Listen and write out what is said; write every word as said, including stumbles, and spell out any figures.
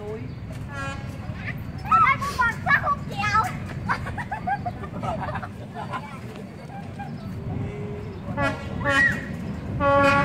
thôi. Ở đây có còn sao không chèo. Hãy subscribe cho kênh Ghiền Mì Gõ để không bỏ lỡ những video hấp dẫn.